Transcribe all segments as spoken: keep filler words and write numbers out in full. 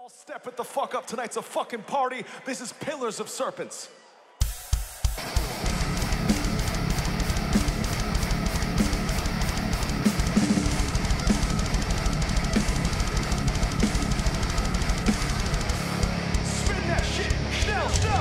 All step it the fuck up. Tonight's a fucking party. This is Pillars of Serpents. Spin that shit. Schnell, schnell.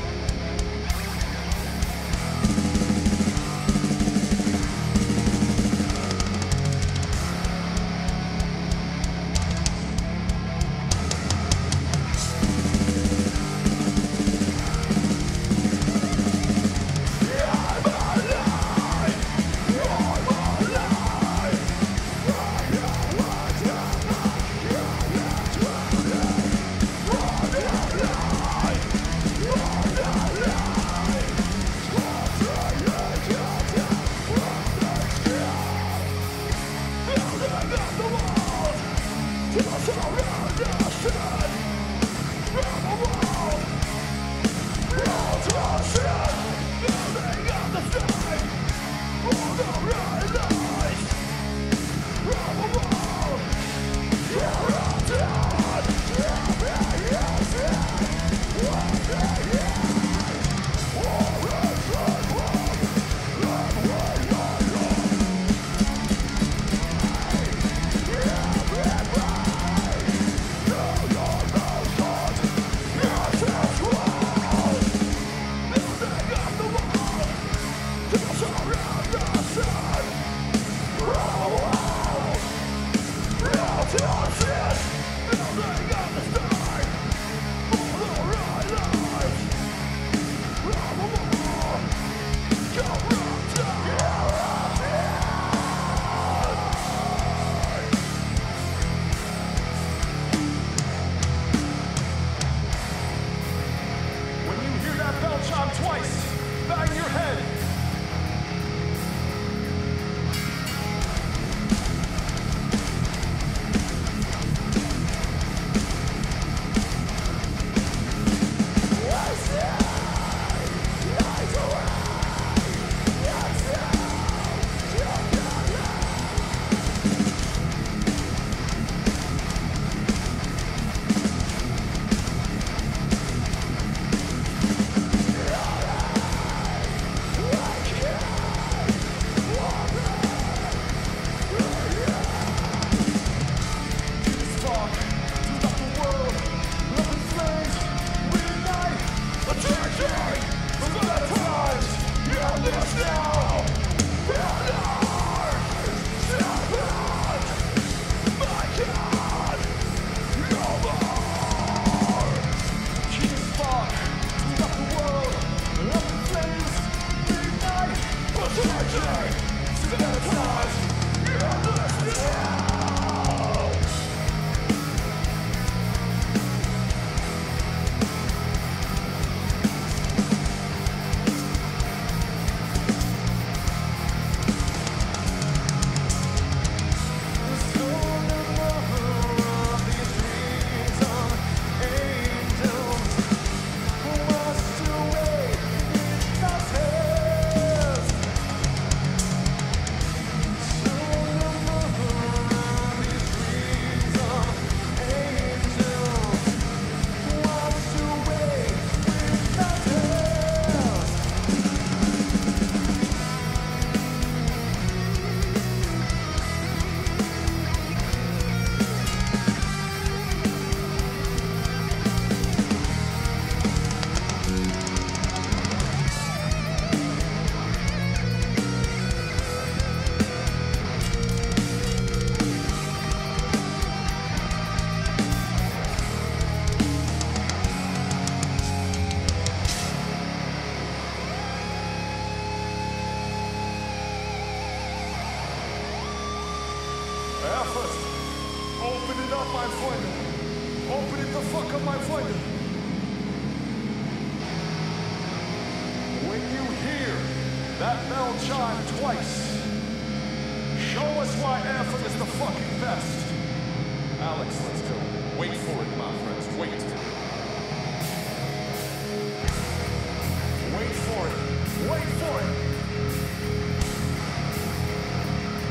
Open it up, my friend. Open it the fuck up, my friend. When you hear that bell chime twice, show us why Anthem is the fucking best. Alex, let's go. Wait for it, my friends. Wait. Wait for it. Wait for it.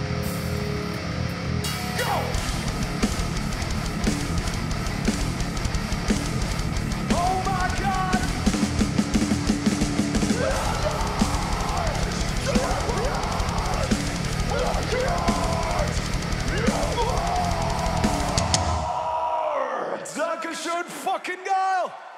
Go! Dankeschön, fucking geil!